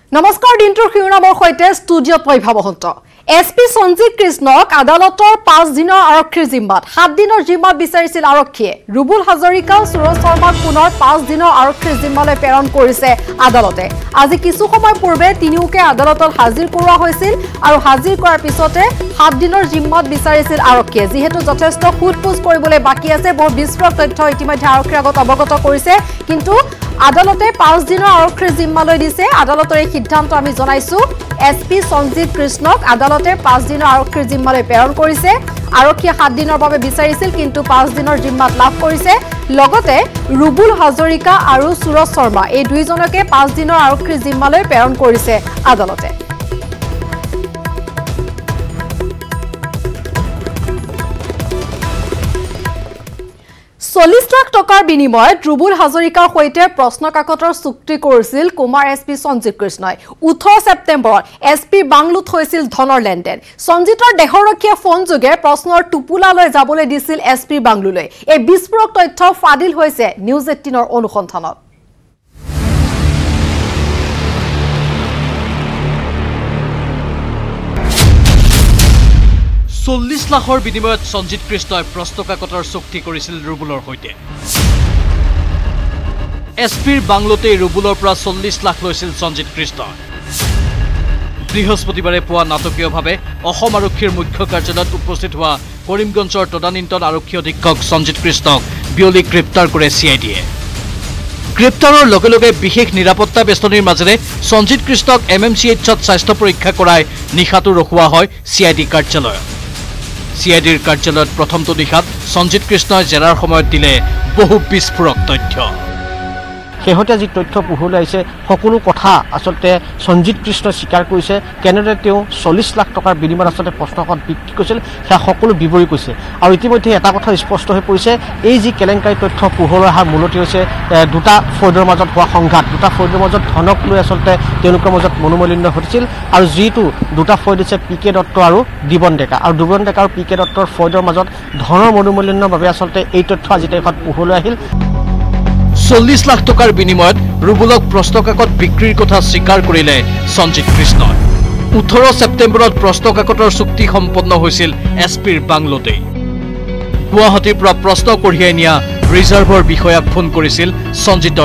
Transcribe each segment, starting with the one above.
নমস্কাৰ দিনটোৰ শিৰোনামৰ সৈতে ষ্টুডিঅ'ত বৈভৱ মহন্ত এছপি সঞ্জিত কৃষ্ণক আদালতৰ 5 দিনৰ আৰক্ষীৰ জিম্মাত 7 দিনৰ জিম্মাত বিচাৰিছিল আৰক্ষীয়ে ৰুবুল হাজৰিকা সুৰজ শৰ্মাক পুনৰ 5 দিনৰ আৰক্ষীৰ জিম্মালৈ প্ৰেৰণ কৰিছে আদালতে আজি কিছু সময় পূৰ্বে তিনিওকে আদালতত হাজিৰ কৰোৱা হৈছিল আৰু হাজিৰ কৰাৰ পিছতে 7 দিনৰ জিম্মাত বিচাৰিছিল আৰক্ষীয়ে যেহেতু যথেষ্ট খুটপুছ কৰিবলৈ বাকি আছে বহু বিস্ফোৰক তথ্য ইতিমধ্যে আৰক্ষীৰ আগত অৱগত কৰিছে কিন্তু আদালতে 5 দিনৰ আৰক্ষীৰ জিম্মালৈ দিছে আদালতৰ এই সিদ্ধান্ত আমি জনাইছো এছপি সঞ্জিত কৃষ্ণক আদালতে 5 দিনৰ আৰক্ষীৰ জিম্মালৈ প্ৰেৰণ কৰিছে আৰক্ষীয়ে 7 দিনৰ বাবে বিচাৰিছিল কিন্তু 5 দিনৰ জিম্মাত লাভ কৰিছে লগতে ৰুবুল হাজৰিকা আৰু সুৰজ শৰ্মা এই দুইজনকে 5 দিনৰ আৰক্ষীৰ জিম্মালৈ প্ৰেৰণ কৰিছে আদালতে 40 লাখ টকাৰ বিনিময়ত ৰুবুল হাজৰিকাৰ সৈতে প্ৰশ্নকাকতৰ চুক্তি কৰিছিল কুমাৰ এছপি সঞ্জিত কৃষ্ণই 18 ছেপ্টেম্বৰত এছপি বাংলুত হৈছিল ধনৰ লেনদেন সঞ্জিতৰ দেহৰক্ষীয়ে ফোন যোগে প্ৰশ্নৰ টুপুলালৈ যাবলৈ দিছিল এছপি বাংলুলৈ এই বিস্ফোৰক তথ্য ফাদিল হৈছে নিউজ 18ৰ অনুসন্ধানত 40 লাখৰ বিনিময়ত সঞ্জিত কৃষ্ণই প্ৰশ্নকাকতৰ চুক্তি কৰিছিল ৰুবুলৰ সৈতে এছপিৰ বাংলোতে ৰুবুলৰ পৰা 40 লাখ লৈছিল সঞ্জিত কৃষ্ণ বৃহস্পতিবাৰে পুৱা নাটকীয়ভাৱে অসম আৰক্ষীৰ মুখ্য কাৰ্যালয়ত উপস্থিত হোৱা কৰিমগঞ্জৰ তদানীন্তন আৰক্ষী অধীক্ষক সঞ্জিত কৃষ্ণক বিয়লি গ্ৰেপ্তাৰ কৰে চিআইডিয়ে গ্ৰেপ্তাৰৰ লগে লগে বিশেষ নিৰাপত্তা বেষ্টনীৰ মাজেৰে সঞ্জিত কৃষ্ণক এমএমচিএইচত স্বাস্থ্য পৰীক্ষা কৰাই নিশাটো ৰখোৱা হয় চিআইডি কাৰ্যালয়ত চিআইডিৰ কাৰ্যালয়ত প্ৰথমটো নিশাত সঞ্জিত কৃষ্ণই জেৰাৰ সময়ত দিলে বহু বিস্ফোৰক তথ্য শেহতীয়া যি তথ্য পোহৰলৈ আহিছে সকলো কথা আচলতে সঞ্জিত কৃষ্ণ স্বীকাৰ কৰিছে কেনেদৰে তেওঁ 40 লাখ টকাৰ বিনিময়ত আচলতে প্ৰশ্নকাকত বিক্ৰী কৰিছিল সেয়া সকলো বিৱৰি কৈছে আৰু ইতিমধ্যে এটা কথা স্পষ্ট হৈ পৰিছে এই যি কেলেংকাৰী তথ্য পোহৰলৈ অহাৰ মূলতে হৈছে দুটা ফৌজৰ মাজত হোৱা সংঘাত দুটা ফৌজৰ মাজত ধনক লৈ আচলতে তেওঁলোকৰ মাজত মনোমালিন্য হৈছিল আৰু যিটো দুটা ফৌজ হৈছে পিকে দত্ত আৰু দিবন ডেকা আৰু দিবন ডেকা আৰু পিকে দত্তৰ ফৌজৰ মাজত ধনৰ মনোমালিন্যৰ বাবে আচলতে এই তথ্য আজি তাৰিখত পোহৰলৈ আহিল 40 লাখ টকাৰ বিনিময়ত ৰুবুলক প্ৰশ্নকাকত বিক্ৰীৰ কথা স্বীকাৰ কৰিলে সঞ্জিত কৃষ্ণই 18 ছেপ্টেম্বৰত প্ৰশ্নকাকতৰ চুক্তি সম্পন্ন হৈছিল এছপিৰ বাংলোতে গুৱাহাটীৰ পৰা প্ৰশ্ন কঢ়িয়াই নিয়া ৰিজাৰ্ভৰ বিষয়াক ফোন কৰিছিল সঞ্জিতৰ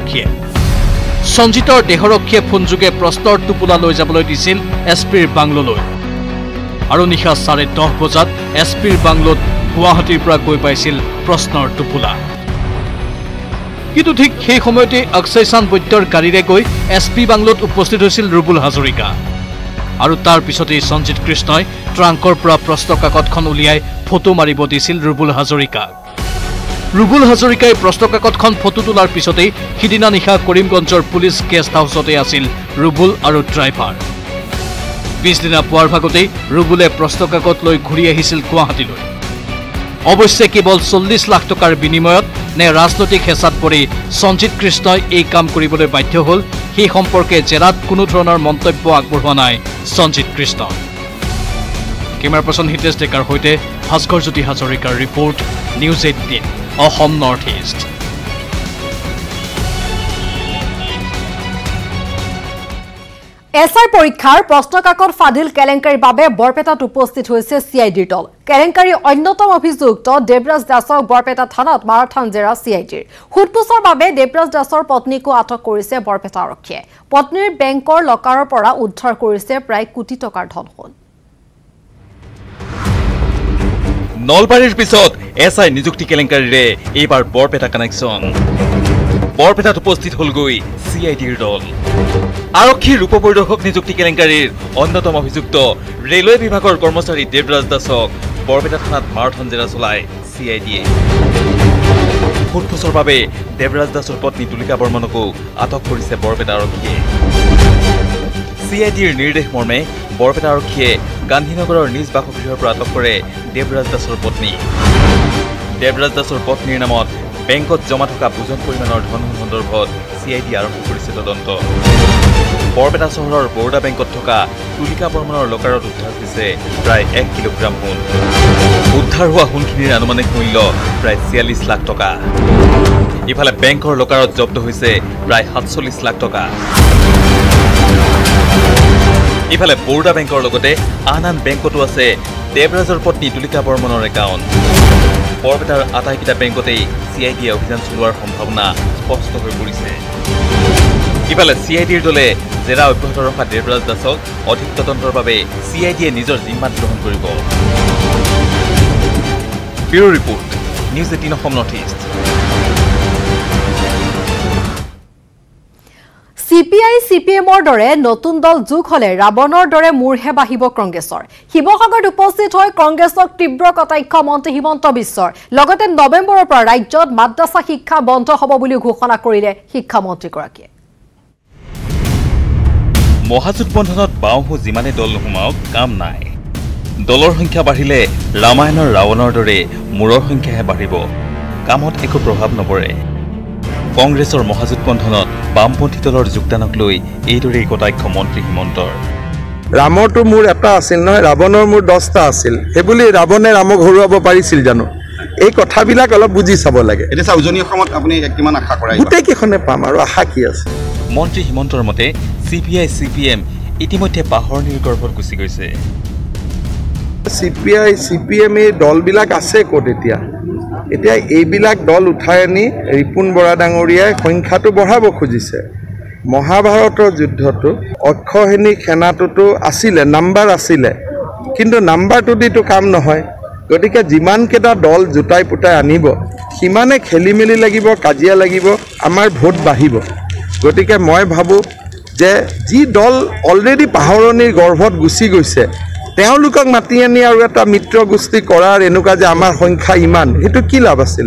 দেহৰক্ষীয়ে ফোনযোগে প্ৰশ্নৰ টুপুলা লৈ যাবলৈ দিছিল এছপিৰ বাংলোলৈ আৰু নিশা 10:30 বজাত এছপিৰ বাংলোত গুৱাহাটীৰ পৰা গৈ পাইছিল প্ৰশ্নৰ টুপুলা কিন্তু ঠিক সেই সময়তে অক্ষয় চান্দ বৈদ্যৰ গাড়ীৰে গৈ এছপি বাংলোত উপস্থিত হৈছিল ৰুবুল হাজৰিকা আৰু তাৰ পিছতেই সঞ্জিত কৃষ্ণই ট্ৰাংকৰ পৰা প্ৰশ্নকাকতখন উলিয়াই ফটো মাৰিব দিছিল ৰুবুল হাজৰিকাই প্ৰশ্নকাকতখন ফটো তোলাৰ পিছতেই সিদিনা নিশা কৰিমগঞ্জৰ পুলিচ গেষ্ট হাউচতে আছিল ৰুবুল আৰু ড্ৰাইভাৰ 20 দিনা পুৱাৰ ভাগতেই ৰুবুলে প্ৰশ্নকাকত লৈ ঘূৰি আহিছিল গুৱাহাটীলৈ অৱশ্যে কেৱল 40 লাখ টকাৰ বিনিময়ত নে ৰাজনৈতিক হেঁচাত পৰি সঞ্জিত কৃষ্ণই এই কাম কৰিবলৈ বাধ্য হ'ল সেই সম্পৰ্কে জেৰাত কোনো ধৰণৰ মন্তব্য আগবঢ়োৱা নাই সঞ্জিত কৃষ্ণ কেমেৰা পাৰ্চন হিতেশ ডেকাৰ সৈতে ভাস্কৰ জ্যোতি হাজৰিকাৰ report news 18 Asom north east SI পৰীক্ষাৰ প্ৰশ্নকাকত ফাদিল কেলেংকাৰীৰ বাবে বৰপেটাত উপস্থিত হৈছে চিআইডিৰ দল কেলেংকাৰীৰ অন্যতম অভিযুক্ত দেৱৰাজ দাসক বৰপেটা থানাত মাৰাথান জেৰা চিআইডিৰ খুটপুছৰ বাবে দেৱৰাজ দাসৰ পত্নীকো আটক কৰিছে বৰপেটা আৰক্ষীয়ে পত্নীৰ বেংকৰ লকাৰৰ পৰা উদ্ধাৰ কৰিছে প্ৰায় কোটি টকাৰ ধনসোণ নলবাৰীৰ পিছত এছআই নিযুক্তি কেলেংকাৰীৰে এইবাৰ বৰপেটা কানেকশ্যন বৰপেটাত উপস্থিত হলগৈ চিআইডিৰ দল আৰক্ষীৰ ৰূপপৰিদৰ্শক নিযুক্তি কেলেংকাৰীৰ অন্যতম অভিযুক্ত ৰেলৱে বিভাগৰ কৰ্মচাৰী দেৱৰাজ দাসক বৰপেটা থানাত মাৰাথন জেৰা চলায় চিআইডিয়ে খুটপুছৰ বাবে দেৱৰাজ দাসৰ পত্নী তুলিকা বৰ্মনকো আটক কৰিছে বৰপেটা আৰক্ষীয়ে চিআইডিৰ নিৰ্দেশ মৰ্মে বৰপেটা আৰক্ষীয়ে গান্ধীনগৰৰ নিজ বাসগৃহৰ পৰা আটক কৰে দেৱৰাজ দাসৰ পত্নী দেৱৰাজ দাসৰ পত্নীৰ নামত বেংকত জমা থকা বুজন পৰিমাণৰ ধন সন্দৰ্ভত চিআইডি আৰম্ভ কৰিছে তদন্ত বৰপেটা চহৰৰ বৰোদা বেংকত থকা তুলিকা বৰ্মনৰ লকাৰত উদ্ধাৰ হৈছে প্ৰায় 1 কিলোগ্ৰাম সোণ উদ্ধাৰ হোৱা সোণখিনিৰ আনুমানিক মূল্য প্ৰায় 46 লাখ টকা ইফালে বেংকৰ লকাৰত জব্দ হৈছে প্ৰায় 47 লাখ টকা ইফালে বৰোদা বেংকৰ লগতে আন বেংকতো আছে দেৱৰাজৰ পত্নী তুলিকা বৰ্মনৰ একাউণ্ট। বৰপেটাৰ আটাইকেইটা বেংকতেই CIDয়ে অভিযান চলোৱাৰ সম্ভাৱনা স্পষ্ট হৈ পৰিছে। ইফালে CIDৰ দলে জেৰা অব্যাহত ৰখা দেৱৰাজ দাসক অধিক তদন্তৰ বাবে CIDয়ে নিজৰ জিম্মাত গ্ৰহণ কৰিব। Bureau report, news 18 Asom north east. CPI CPMৰ দৰে নতুন দল যোগ হলে ৰাৱণৰ দৰে মূৰহে বাঢ়িব কংগ্ৰেছৰ। শিৱসাগৰত উপস্থিত হৈ কংগ্ৰেছক তীব্ৰ কটাক্ষ মন্ত্ৰী হিমন্ত বিশ্বৰ। লগতে নৱেম্বৰৰ পৰা ৰাজ্যত মাদ্ৰাছা শিক্ষা বন্ধ হ'ব বুলি ঘোষণা কৰিলে শিক্ষামন্ত্ৰীগৰাকীয়ে। মহাজোঁট বন্ধনত বাওঁহো যিমানে দল নোসোমাওক কাম নাই। দলৰ সংখ্যা বাঢ়িলে ৰামায়ণৰ ৰাৱণৰ দৰে মূৰৰ সংখ্যাহে বাঢ়িব, কামত একো প্ৰভাৱ নপৰে। কংগ্ৰেছৰ মহাজোঁট বন্ধনত বামপন্থী দলৰ যোগদানক লৈ এইদৰেই কটাক্ষ মন্ত্ৰী হিমন্তৰ। ৰামৰটো মূৰ এটা আছিল নহয়, ৰাৱণৰ মূৰ 10টা আছিল। সেইবুলি ৰাৱণে ৰামক হৰুৱাব পাৰিছিল জানো? এই কথাবিলাক অলপ বুজি চাব লাগে। এতিয়া উজনি অসমত আপুনি কিমান আশা কৰে? গোটেইকেইখনে পাম আৰু আশা কি আছে। মন্ত্ৰী হিমন্তৰ মতে CPI CPM ইতিমধ্যে পাহৰণিৰ গৰ্ভত গুচি গৈছে। CPI CPM এই দলবিলাক আছে ক'ত এতিয়া? এতিয়া এইবিলাক দল উঠাই আনি ৰিপুণ বৰা ডাঙৰীয়াই সংখ্যাটো বঢ়াব খুজিছে। মহাভাৰতৰ যুদ্ধটো অক্ষসেনী সেনাটোতো আছিলে, নাম্বাৰ আছিলে, কিন্তু নাম্বাৰটো দিতো কাম নহয়। গতিকে যিমানকেইটা দল জোটাই পোটাই আনিব সিমানে খেলি মেলি লাগিব, কাজিয়া লাগিব, আমাৰ ভোট বাঢ়িব। গতিকে মই ভাবোঁ যে যি দল অলৰেডি পাহৰণিৰ গৰ্ভত গুচি গৈছে তেওঁলোকক মাতি আনি আৰু এটা মিত্ৰ গোষ্ঠী কৰাৰ এনেকুৱা যে আমাৰ সংখ্যা ইমান, সেইটো কি লাভ আছিল?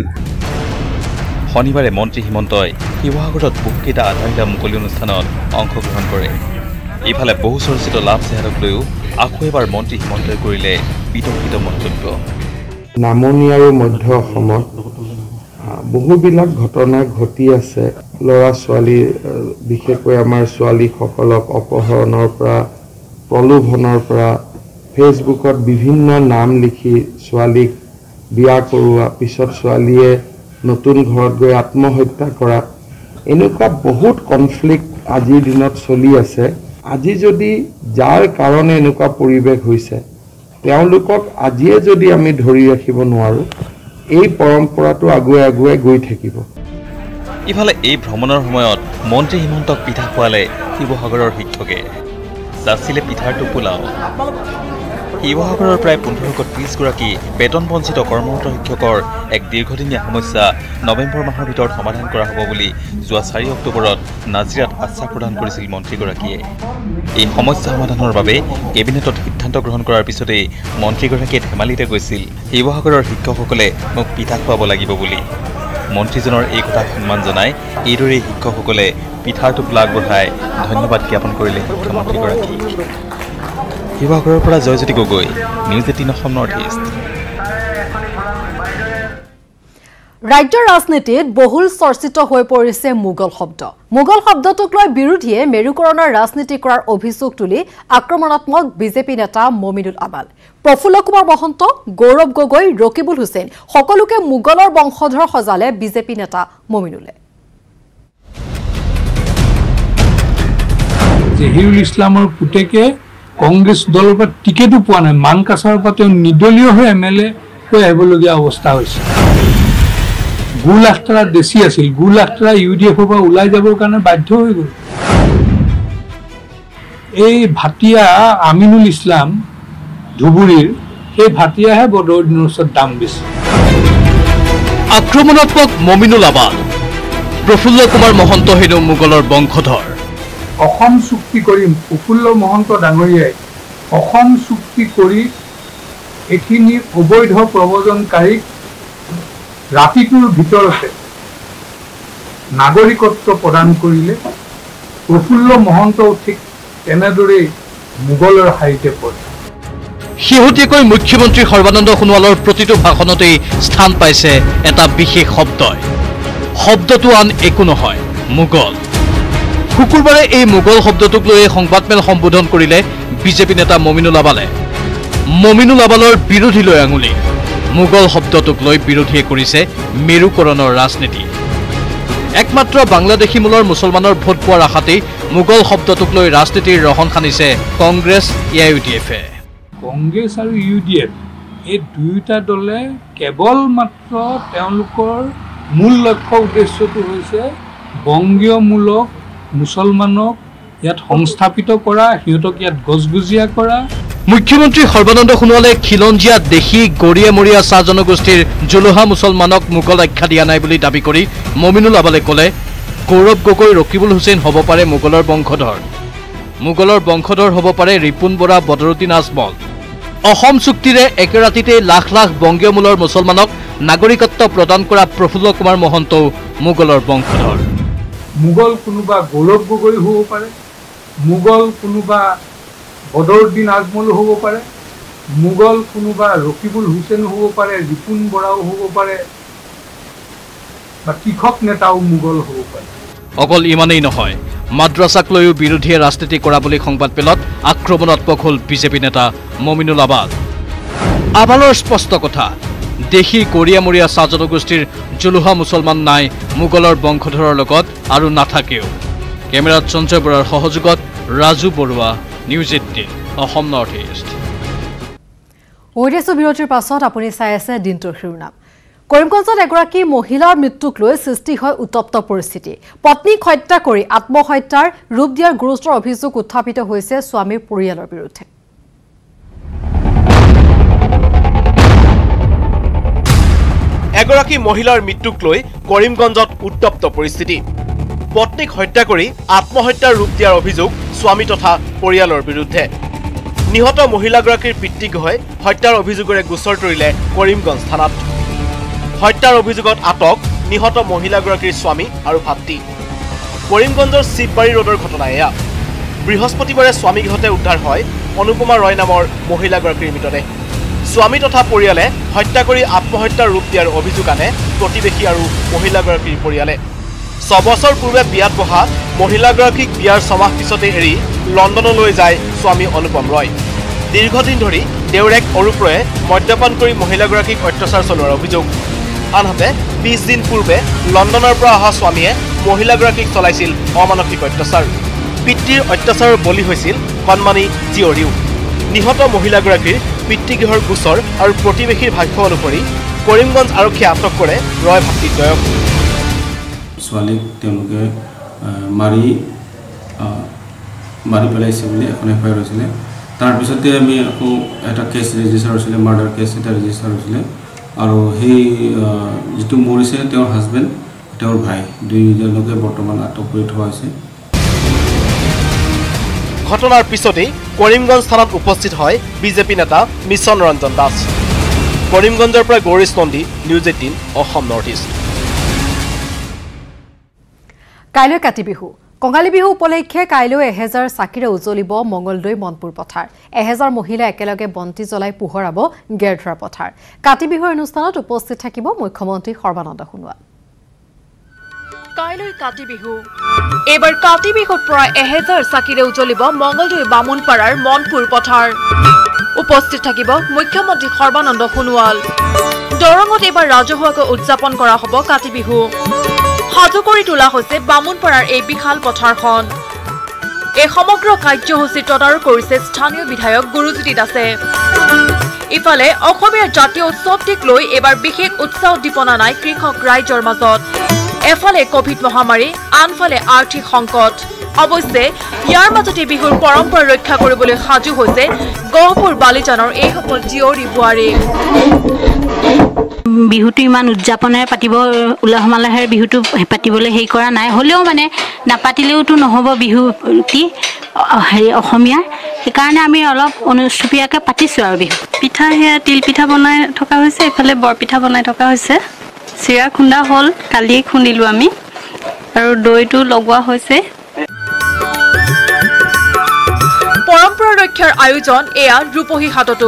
শনিবাৰে মন্ত্ৰী হিমন্তই শিৱসাগৰত বহুকেইটা আধাৰিতা মুকলি অনুষ্ঠানত অংশগ্ৰহণ কৰে। ইফালে বহু চৰ্চিত লাভ চেহাৰক লৈও আকৌ এবাৰ মন্ত্ৰী হিমন্তই কৰিলে বিতৰ্কিত মন্তব্য। নামনি আৰু মধ্য অসমত বহুবিলাক ঘটনা ঘটি আছে। ল'ৰা ছোৱালী, বিশেষকৈ আমাৰ ছোৱালীসকলক অপহৰণৰ পৰা, প্ৰলোভনৰ পৰা, ফেচবুকত বিভিন্ন নাম লিখি ছোৱালীক বিয়া কৰোৱা, পিছত ছোৱালীয়ে নতুন ঘৰত গৈ আত্মহত্যা কৰা, এনেকুৱা বহুত কনফ্লিক্ট আজিৰ দিনত চলি আছে। আজি যদি যাৰ কাৰণে এনেকুৱা পৰিৱেশ হৈছে তেওঁলোকক আজিয়ে যদি আমি ধৰি ৰাখিব নোৱাৰোঁ, এই পৰম্পৰাটো আগুৱাই আগুৱাই গৈ থাকিব। ইফালে এই ভ্ৰমণৰ সময়ত মন্ত্ৰী হিমন্তক পিঠা খোৱালে শিৱসাগৰৰ শিক্ষকে। যাচিলে পিঠাৰ টোপোলাও। শিৱসাগৰৰ প্ৰায় 1530গৰাকী বেতন বঞ্চিত কৰ্মৰত শিক্ষকৰ এক দীৰ্ঘদিনীয়া সমস্যা নৱেম্বৰ মাহৰ ভিতৰত সমাধান কৰা হ'ব বুলি যোৱা 4 অক্টোবৰত নাজিৰাত আশ্বাস প্ৰদান কৰিছিল মন্ত্ৰীগৰাকীয়ে। এই সমস্যা সমাধানৰ বাবে কেবিনেটত সিদ্ধান্ত গ্ৰহণ কৰাৰ পিছতেই মন্ত্ৰীগৰাকীয়ে ধেমালিতে কৈছিল শিৱসাগৰৰ শিক্ষকসকলে মোক পিঠা খুৱাব লাগিব বুলি। মন্ত্ৰীজনৰ এই কথাক সন্মান জনাই এইদৰেই শিক্ষকসকলে পিঠাৰ টোপোলা আগবঢ়াই ধন্যবাদ জ্ঞাপন কৰিলে শিক্ষামন্ত্ৰীগৰাকী। শিৱসাগৰৰ পৰা Joyjyoti Gogoi, news 18 Asom north east. ৰাজ্যৰ ৰাজনীতিত বহুল চৰ্চিত হৈ পৰিছে মোগল শব্দ। মোগল শব্দটোক লৈ বিৰোধীয়ে মেৰুকৰণৰ ৰাজনীতি কৰাৰ অভিযোগ তুলি আক্ৰমণাত্মক বিজেপি নেতা মমিনুল আবাল, প্ৰফুল্ল কুমাৰ মহন্ত, গৌৰৱ গগৈ, ৰকিবুল হুছেইন সকলোকে মোগলৰ বংশধৰ সজালে বিজেপি নেতা মমিনুলে। জহিৰুল ইছলামৰ পুতেকে কংগ্ৰেছ দলৰ পৰা টিকেটো পোৱা নাই, মানকাছাৰৰ পৰা তেওঁ নিৰ্দলীয় হৈ MLA হৈ আহিবলগীয়া অৱস্থা হৈছে। গুল আখতাৰা দেশী আছিল, গুল আখতাৰা UDFৰ পৰা ওলাই যাবৰ কাৰণে বাধ্য হৈ গ'ল। এই ভাটিয়া আমিনুল ইছলাম ধুবুৰীৰ, সেই ভাটিয়াহে বদৰুদ্দিন দিনৰ ওচৰত দাম বেছি। আক্ৰমণাত্মক মমিনুল আবাল, প্ৰফুল্ল কুমাৰ মহন্ত হেনো মোগলৰ বংশধৰ। অসম চুক্তি কৰি প্ৰফুল্ল মহন্ত ডাঙৰীয়াই অসম চুক্তি কৰি এইখিনি অবৈধ প্ৰব্ৰজনকাৰীক ৰাতিটোৰ ভিতৰতে নাগৰিকত্ব প্ৰদান কৰিলে। প্ৰফুল্ল মহন্তও ঠিক তেনেদৰেই মোগলৰ শাৰীতে পৰে। শেহতীয়াকৈ মুখ্যমন্ত্ৰী সৰ্বানন্দ সোণোৱালৰ প্ৰতিটো ভাষণতেই স্থান পাইছে এটা বিশেষ শব্দই। শব্দটো আন একো নহয়, মোগল। শুকুৰবাৰে এই মোগল শব্দটোক লৈ সংবাদমেল সম্বোধন কৰিলে বিজেপি নেতা মমিনুল আবালে। মমিনুল আবালৰ বিৰোধী লৈ আঙুলি। মোগল শব্দটোক লৈ বিৰোধীয়ে কৰিছে মেৰুকৰণৰ ৰাজনীতি। একমাত্ৰ বাংলাদেশী মূলৰ মুছলমানৰ ভোট পোৱাৰ আশাতেই মোগল শব্দটোক লৈ ৰাজনীতিৰ ৰহণ সানিছে কংগ্ৰেছ ইউডিএফে। কংগ্ৰেছ আৰু ইউডিএফ এই দুয়োটা দলে কেৱল মাত্ৰ তেওঁলোকৰ মূল লক্ষ্য উদ্দেশ্যটো হৈছে বংগীয় মূলক মুছলমানক ইয়াত সংস্থাপিত কৰা, সিহঁতক ইয়াত গজগুজিয়া কৰা। মুখ্যমন্ত্ৰী সৰ্বানন্দ সোণোৱালে খিলঞ্জীয়া দেশী গৰিয়ামৰীয়া চাহ জনগোষ্ঠীৰ জুলুহা মুছলমানক মোগল আখ্যা দিয়া নাই বুলি দাবী কৰি মমিনুল আবালে ক'লে গৌৰৱ গগৈ ৰকিবুল হুছেইন হ'ব পাৰে মোগলৰ বংশধৰ। মোগলৰ বংশধৰ হ'ব পাৰে ৰিপুণ বৰা, বদৰুদ্দিন আজমল। অসম চুক্তিৰে একে ৰাতিতেই লাখ লাখ বংগীয় মূলৰ মুছলমানক নাগৰিকত্ব প্ৰদান কৰা প্ৰফুল্ল কুমাৰ মহন্তও মোগলৰ বংশধৰ। মোগল কোনোবা গৌৰৱ গগৈ হ'ব পাৰে, মোগল কোনোবা বদৰুদ্দিন আজমলো হ'ব পাৰে, মোগল কোনোবা ৰকিবুল হুছেইনো হ'ব পাৰে, ৰিপুণ বৰাও হ'ব পাৰে বা কৃষক নেতাও মোগল হ'ব পাৰে। অকল ইমানেই নহয়, মাদ্ৰাছাক লৈও বিৰোধীয়ে ৰাজনীতি কৰা বুলি সংবাদ পেলত আক্ৰমণাত্মক হ'ল বিজেপি নেতা মমিনুল আবাল। আবালৰ স্পষ্ট কথা, দেশী গৰিয়ামৰীয়া চাহ জনগোষ্ঠীৰ জুলুহা মুছলমান নাই মোগলৰ বংশধৰৰ লগত আৰু নাথাকেও। কেমেৰাত সঞ্জয় বৰাৰ সহযোগত Raju Barua, news 18 Asom north east. বিৰতিৰ পাছত আপুনি চাই আছে দিনটোৰ শিৰোনাম। কৰিমগঞ্জত এগৰাকী মহিলাৰ মৃত্যুক লৈ সৃষ্টি হয় উত্তপ্ত পৰিস্থিতি। পত্নীক হত্যা কৰি আত্মহত্যাৰ ৰূপ দিয়াৰ গুৰুতৰ অভিযোগ উত্থাপিত হৈছে স্বামীৰ পৰিয়ালৰ বিৰুদ্ধে। এগৰাকী মহিলাৰ মৃত্যুক লৈ কৰিমগঞ্জত উত্তপ্ত পৰিস্থিতি। পত্নীক হত্যা কৰি আত্মহত্যাৰ ৰূপ দিয়াৰ অভিযোগ স্বামী তথা পৰিয়ালৰ বিৰুদ্ধে। নিহত মহিলাগৰাকীৰ পিতৃগৃহই হত্যাৰ অভিযোগেৰে গোচৰ তৰিলে কৰিমগঞ্জ থানাত। হত্যাৰ অভিযোগত আটক নিহত মহিলাগৰাকীৰ স্বামী আৰু ভাতৃ। কৰিমগঞ্জৰ শিৱবাৰী ৰোডৰ ঘটনা এয়া। বৃহস্পতিবাৰে স্বামীগৃহতে উদ্ধাৰ হয় অনুপমা ৰয় নামৰ মহিলাগৰাকীৰ মৃতদেহ। স্বামী তথা পৰিয়ালে হত্যা কৰি আত্মহত্যাৰ ৰূপ দিয়াৰ অভিযোগ আনে প্ৰতিবেশী আৰু মহিলাগৰাকীৰ পৰিয়ালে। 6 বছৰ পূৰ্বে বিয়াত বহা মহিলাগৰাকীক বিয়াৰ 6 মাহ পিছতে এৰি লণ্ডনলৈ যায় স্বামী অনুপম ৰয়। দীৰ্ঘদিন ধৰি দেউৰেক অৰূপ ৰয়ে মদ্যপান কৰি মহিলাগৰাকীক অত্যাচাৰ চলোৱাৰ অভিযোগ। আনহাতে 20 দিন পূৰ্বে লণ্ডনৰ পৰা অহা স্বামীয়ে মহিলাগৰাকীক চলাইছিল অমানসিক অত্যাচাৰ। পিতৃৰ অত্যাচাৰৰ বলি হৈছিল কণমানি জীয়ৰীও। নিহত মহিলাগৰাকীৰ পিতৃগৃহৰ গোচৰ আৰু প্ৰতিবেশীৰ ভাষ্য অনুসৰি কৰিমগঞ্জ আৰক্ষীয়ে আটক কৰে ৰয় ভাতৃদ্বয়ক। ছোৱালীক তেওঁলোকে মাৰি পেলাইছে বুলি এখন এফআইআৰ হৈছিলে। তাৰপিছতে আমি আকৌ এটা কেছ ৰেজিষ্টাৰ হৈছিলে, মাৰ্ডাৰ কেছ এটা ৰেজিষ্টাৰ হৈছিলে। আৰু সেই যিটো মৰিছে তেওঁৰ হাজবেণ্ড, তেওঁৰ ভাই, দুয়োজনকে বৰ্তমান আটক কৰি থোৱা হৈছে। ঘটনাৰ পিছতেই কৰিমগঞ্জ থানাত উপস্থিত হয় বিজেপি নেতা মিছন ৰঞ্জন দাস। কৰিমগঞ্জৰ পৰা Gourish Nandi, news 18 Asom north east. কাইলৈ কাতি বিহু। কঙালী বিহু উপলক্ষে কাইলৈ 1000 চাকিৰে উজ্বলিব মঙ্গলদৈ মনপুৰ পথাৰ। 1000 মহিলা একেলগে বন্তি জ্বলাই পোহৰাব গেৰধৰা পথাৰ। কাতি বিহুৰ অনুষ্ঠানত উপস্থিত থাকিব মুখ্যমন্ত্ৰী সৰ্বানন্দ সোণোৱাল। কাইলৈ কাতি বিহু। এবাৰ কাতি বিহুত প্ৰায় 1000 চাকিৰে উজ্বলিব মঙ্গলদৈ বামুণপাৰাৰ মনপুৰ পথাৰ। উপস্থিত থাকিব মুখ্যমন্ত্ৰী সৰ্বানন্দ সোণোৱাল। দৰঙত এবাৰ ৰাজহুৱাকৈ উদযাপন কৰা হ'ব কাতি বিহু। সাজু কৰি তোলা হৈছে বামুণপাৰাৰ এই বিশাল পথাৰখন। এই সমগ্ৰ কাৰ্যসূচী তদাৰক কৰিছে স্থানীয় বিধায়ক গুৰুজ্যোতি দাসে। ইফালে অসমীয়াৰ জাতীয় উৎসৱটিক লৈ এবাৰ বিশেষ উৎসাহ উদ্দীপনা নাই কৃষক ৰাইজৰ মাজত। এফালে কোভিড মহামাৰী, আনফালে আৰ্থিক সংকট। অৱশ্যে ইয়াৰ মাজতে বিহুৰ পৰম্পৰা ৰক্ষা কৰিবলৈ সাজু হৈছে গহপুৰ বালিজানৰ এইসকল জীয়ৰী বোৱাৰী। বিহুটো ইমান উদযাপনেৰে পাতিব, উলহ মালহেৰে বিহুটো পাতিবলৈ হেৰি কৰা নাই। হ'লেও মানে নাপাতিলেওতো নহ'ব বিহুটি অসমীয়াৰ। সেইকাৰণে আমি অলপ অনুচুপীয়াকৈ পাতিছোঁ আৰু বিহু। পিঠা সেয়া তিল পিঠা বনাই থকা হৈছে, এইফালে বৰপিঠা বনাই থকা হৈছে। চিৰা খুন্দা হ'ল, কালিয়ে খুন্দিলোঁ আমি, আৰু দৈটো লগোৱা হৈছে। পৰম্পৰা ৰক্ষাৰ আয়োজন এয়া ৰূপহী হাটতো।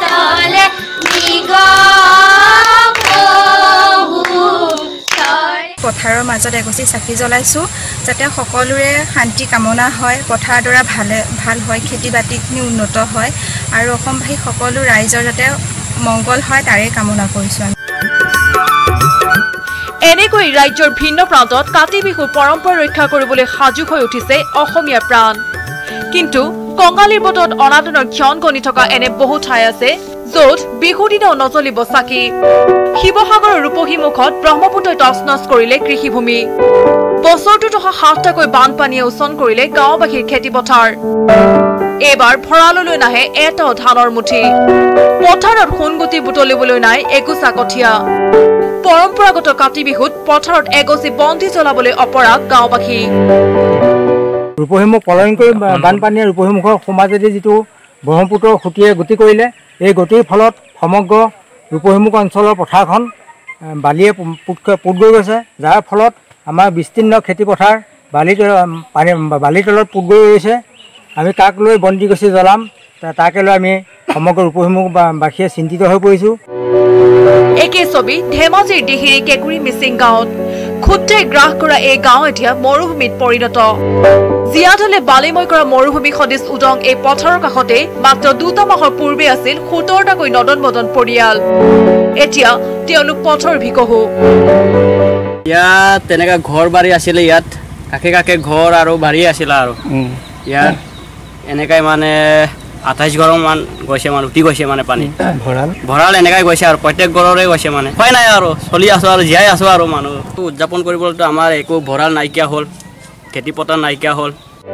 পথাৰৰ মাজত এগছি চাকি জ্বলাইছোঁ যাতে সকলোৰে শান্তি কামনা হয়, পথাৰডৰা ভাল হয়, খেতি বাতিখিনি উন্নত হয় আৰু অসমবাসী সকলো ৰাইজৰ যাতে মংগল হয় তাৰে কামনা কৰিছোঁ আমি। এনেকৈ ৰাজ্যৰ ভিন্ন প্ৰান্তত কাতি বিহু পৰম্পৰা ৰক্ষা কৰিবলৈ সাজু হৈ উঠিছে অসমীয়া প্ৰাণ কিন্তু কঙালীৰ বতৰত অনাদনৰ ক্ষণ গণি থকা এনে বহু ঠাই আছে য'ত বিহুৰ দিনাও নজ্বলিব চাকি শিৱসাগৰৰ ৰূপহী মুখত ব্ৰহ্মপুত্ৰই তছনছ কৰিলে কৃষিভূমি বছৰটোত অহা 7টাকৈ বানপানীয়ে উচন কৰিলে গাঁওবাসীৰ খেতিপথাৰ এবাৰ ভঁৰাললৈ নাহে এটাও ধানৰ মুঠি পথাৰত সোণগুটি বুটলিবলৈ নাই এগুচা কঠীয়া পৰম্পৰাগত কাতি বিহুত পথাৰত এগছি বন্তি জ্বলাবলৈ অপৰাগ গাঁওবাসী ৰূপহীমুখ পলয়ন কৰি বানপানীয়ে ৰূপহীমুখৰ সমাজেদি যিটো ব্ৰহ্মপুত্ৰৰ খুঁটিয়ে গতি কৰিলে এই গতিৰ ফলত সমগ্ৰ ৰূপহীমুখ অঞ্চলৰ পথাৰখন বালিয়ে পুত গৈ গৈছে যাৰ ফলত আমাৰ বিস্তীৰ্ণ খেতিপথাৰ বালিতলত পুত গৈ গৈছে আমি কাক লৈ বন্তি গছি জ্বলাম তাকে লৈ আমি সমগ্ৰ ৰূপহীমুখবাসীয়ে চিন্তিত হৈ পৰিছোঁ একে ছবি ধেমাজিৰ ডিহিৰি কেকুৰি মিচিং গাঁৱত ক্ষুদ্ৰে গ্ৰাস কৰা এই গাঁও এতিয়া মৰুভূমিত পৰিণত জিয়াদলে বালিময় কৰা মৰুভূমি সদৃশ উদং এই পথাৰৰ কাষতে মাত্ৰ 2টা মাহৰ পূৰ্বে আছিল 17টাকৈ নদন বদন পৰিয়াল এতিয়া তেওঁলোক পথৰ ভিকহু ইয়াত তেনেকা ঘৰ বাৰী আছিলে ইয়াত কাষে কাষে ঘৰ আৰু বাৰী আছিল আৰু ইয়াত এনেকাই মানে 28 ঘৰ মান গৈছে মানে উঠি গৈছে মানে পানী ভঁৰাল এনেকাই গৈছে আৰু প্ৰত্যেক ঘৰৰে গৈছে মানে হয় নাই আৰু চলি আছো আৰু জীয়াই আছো আৰু মানুহ উদযাপন কৰিবলৈতো আমাৰ একো ভঁৰাল নাইকিয়া হ'ল খেতিপথাৰ নাইকিয়া হ'ল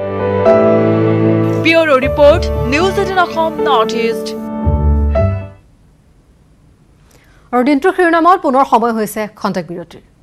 bureau report news 18 Asom north east আৰু দিনটোৰ শিৰোনামত পুনৰ সময় হৈছে খন্তেক বিৰতিৰ